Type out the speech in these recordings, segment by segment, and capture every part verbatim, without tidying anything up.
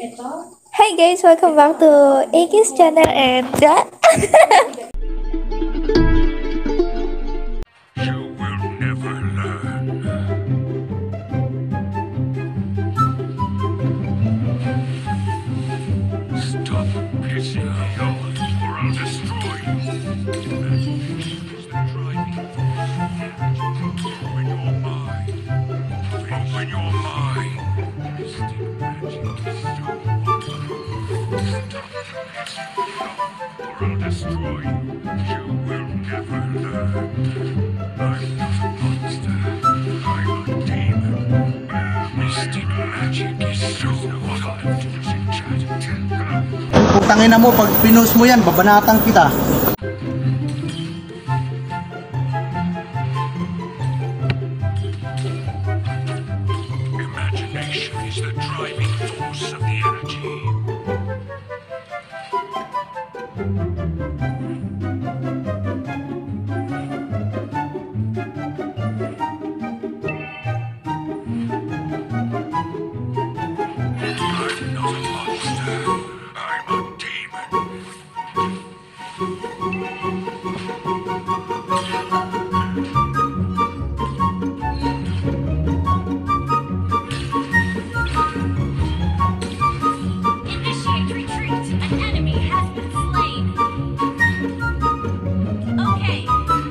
Hi guys, welcome back to Aki's channel and You will never learn. Stop pissing me off, or I'll destroy you. Imagination is the driving force. Open your mind. Open your mind. Mystic magic is so wonderful. Stop pissing me off, or I'll destroy you. You will never learn. I'm not a monster. I'm a demon. Mystic magic is so wonderful. Putang ina mo, pag pinost mo yan, babanatan kita. Imagination is the driving force of the energy. I'm not a monster. I'm a demon. Initiate retreat. An enemy has been slain. Okay.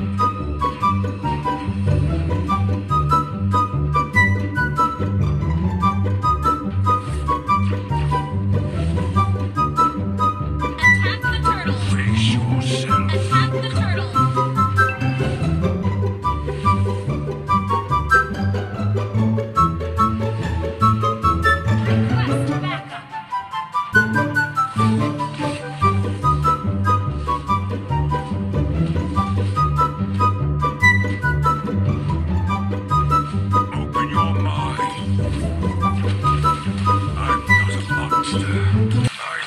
Attack the turtle. Face yourself. Attack the turtle. Request backup. Open your mind. I'm not a monster. I'm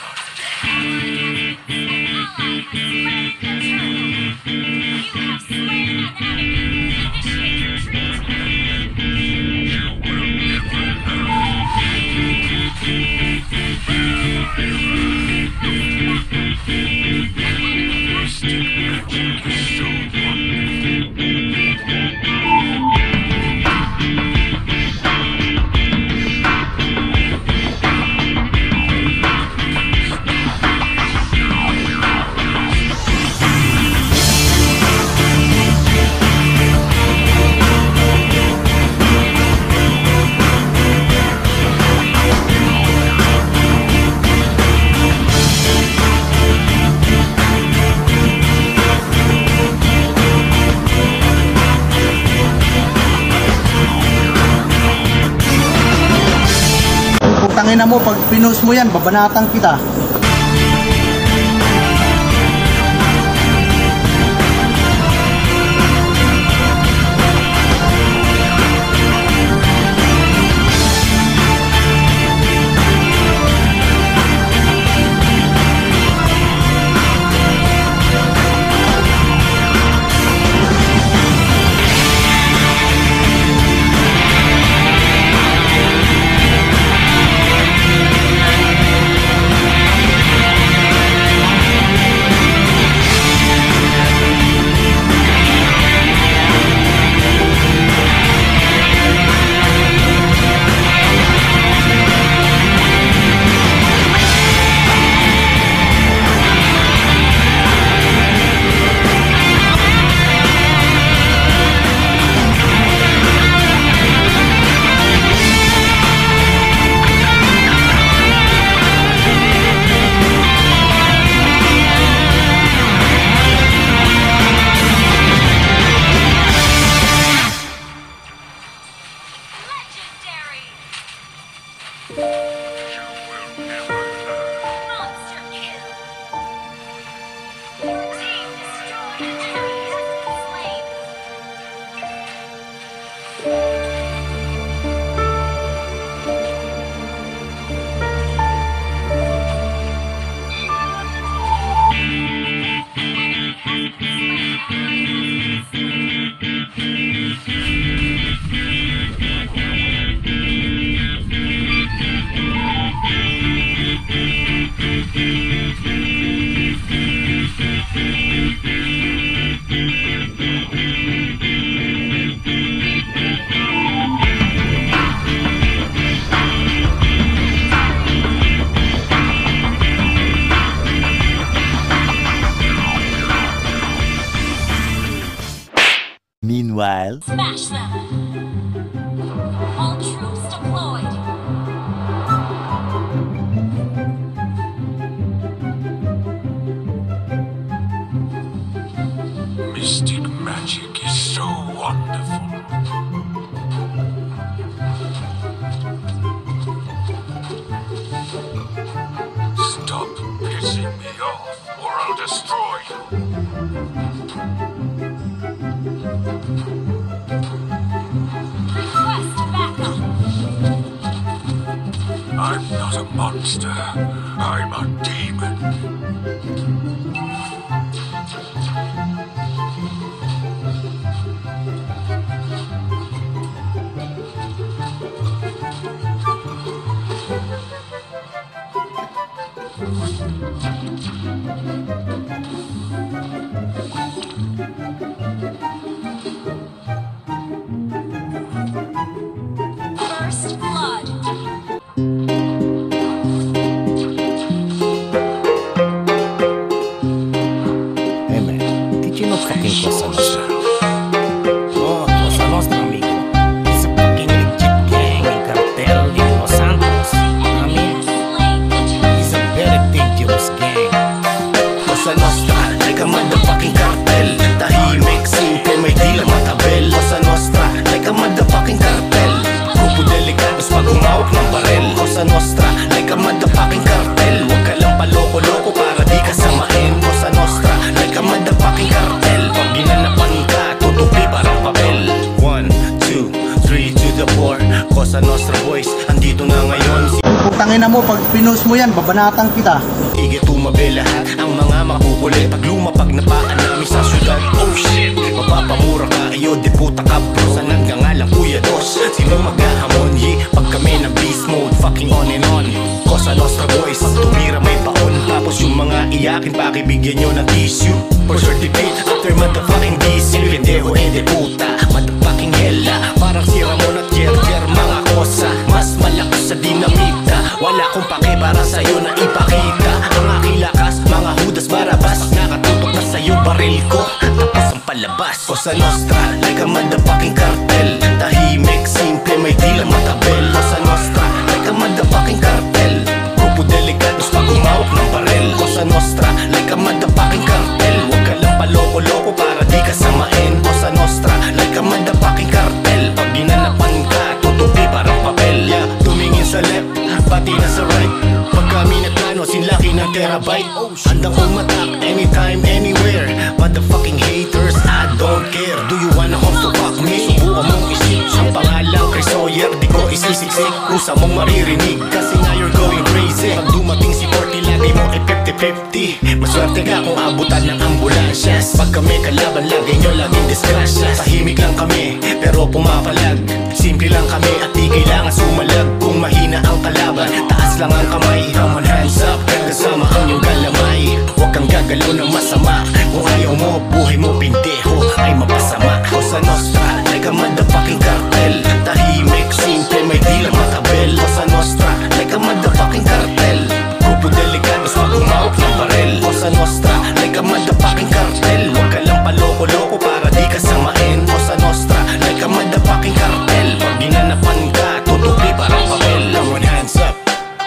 You have slain an enemy. Initiate retreat. You will never learn. Mystic magic is so wonderful. Putang ina mo, pag pinost mo yan, babanatan kita. Meanwhile, Smash them. All troops deployed. Mystic magic is so wonderful. Stop pissing me off, or I'll destroy you. Request backup. I'm not a monster. I'm a demon. First blood. Hey man, did you know fucking Cosa Nostra? Yourself. Oh, Cosa Nostra, amigo. It's a fucking legit gang and cartel in Los Santos. I mean, it's a very dangerous gang. Cosa Nostra, like a motherfucking cartel. Tahimik, simple, may di lang matabel. Cosa Nostra, like a motherfucking cartel. Grupo delikados pag humawak ng barel. Cosa Nostra, like a motherfucking cartel. Huwag ka lang paloko-loko para di ka samain. Cosa Nostra, like a motherfucking cartel. Pag ginanapan ka, tutupi parang papel. One, two, three to the four. Cosa Nostra boys, andito na ngayon. Putangin na mo, pag pinost mo yan, babanatang kita. Sige tumabi lahat ang mga makukulit. Pag lumapag na paan namin sa syudad. Oh shit, mapapamura ka, iyo di puta ka bro. Sanan ka nga lang kuya dos, sino maghahamon? Ye, pag kami na beast mode, fucking on and on. Cosa Nostra boys, pag tumira may paon. Tapos yung mga iyakin, pakibigyan nyo ng tissue. For certificate, after motherfucking D C. Pendejo, ede puta, motherfucking hella. Parang si Ramon at Jerjer, mga kosa. Mas malakas sa dinamita. Wala akong pake para sa'yo na ipakita. Ang aking lakas, mga hudas barabas. Pag nakatutok na sa'yo baril ko, tapos ang palabas. Cosa Nostra, like a motherfucking cartel. Tahimik, simple, may di lang matabel. Cosa Nostra, like a motherfucking cartel. Grupo delikados pag humawak ng barel. Cosa Nostra, like a motherfucking cartel. Huwag ka lang paloko-loko para di ka samain. Cosa Nostra, like a motherfucking cartel. Pag ginanapan ka, tutupi parang papel. Yeah, tumingin sa left, pati na sa right. Pag kami nagplano, sinlaki ng terabyte. Handang umatak, anytime, anywhere. Motherfucking haters, I don't care. Do you wanna home to fuck me? Subukan mong isip, ang pangalang Chris Sawyer. Di ko isisiksik, kusa mong maririnig. Kasi nga you're going crazy. Pag dumating si Forty, lagi mo ay fifty fifty. Maswerte ka kung abutan ng ambulansyas. Pag kami kalaban, lagi nyo laging disgrasya. Tahimik lang kami, pero pumapalag. Simple lang kami at di kailangan sumalag. Kung mahina ang kalaban, taas lang ang kamay. Come on, hands up, kasama ang iyong galamay. Huwag kang gagalaw ng masama. Kung ayaw mo, buhay mo pindeho ay mapasama. Cosa Nostra, like a motherfucking cartel. Tahimik, simple, may di lang matabel. Cosa Nostra, like a motherfucking cartel. Grupo delikados pag humawak ng barel. Cosa Nostra, like a motherfucking cartel. Huwag ka lang paloko-loko para di ka samain. Cosa Nostra, like a motherfucking cartel. Pag ginanapan ka, tutupi parang papel. Come on, hands up.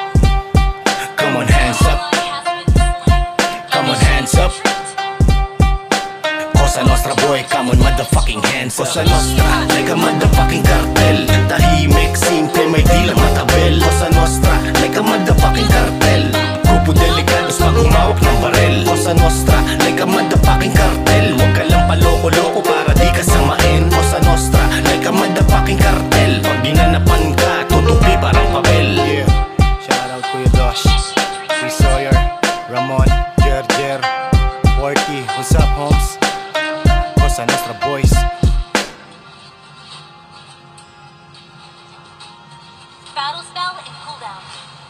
Come on, hands up. Come on, hands up. Cosa Nostra boy, come on, motherfucking hands up. Cosa Nostra, like a motherfucking cartel. Tahimik, simple, may di lang matabel. Cosa Nostra, like a motherfucking cartel. Grupo delikados pag humawak ng barel. Cosa Nostra, like a motherfucking cartel. Huwag ka lang paloko-loko para di ka samain. Cosa Nostra, like a motherfucking cartel. Pag ginanapan ka, tutupi parang papel. Yeah, shout out Kuya Dosh, Chris Sawyer, Ramon, Jerjer, Forty, what's up homes? Cosa Nostra boys. Battle spell in cooldown.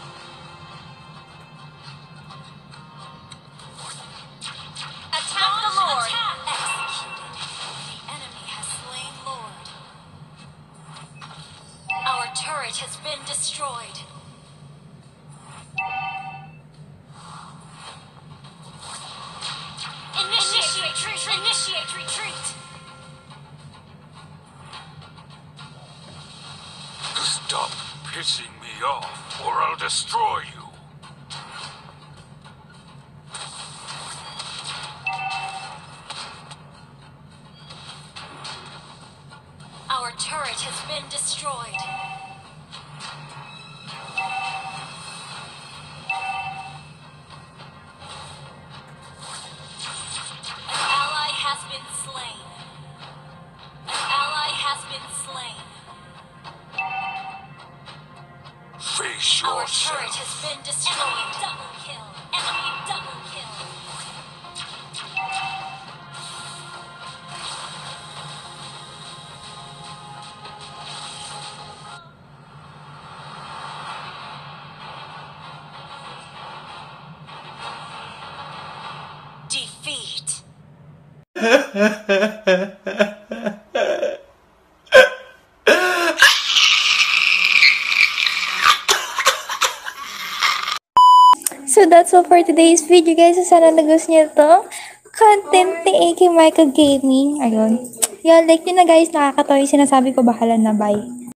Attack the Lord. Executed. The enemy has slain Lord. Our turret has been destroyed. Initiate retreat. Initiate retreat. pissing me off, or I'll destroy you. Our turret has been destroyed. An ally has been slain. An ally has been slain. Face Our turret yourself. has been destroyed. Enemy double kill. Enemy double kill. Defeat. So that's all for today's video guys. So sana nagustuhan niyo to content ni A K Micah Gaming. Ayun. Yun, like nyo na guys. Nakakatawa yung sinasabi ko. Bahala na. Bye.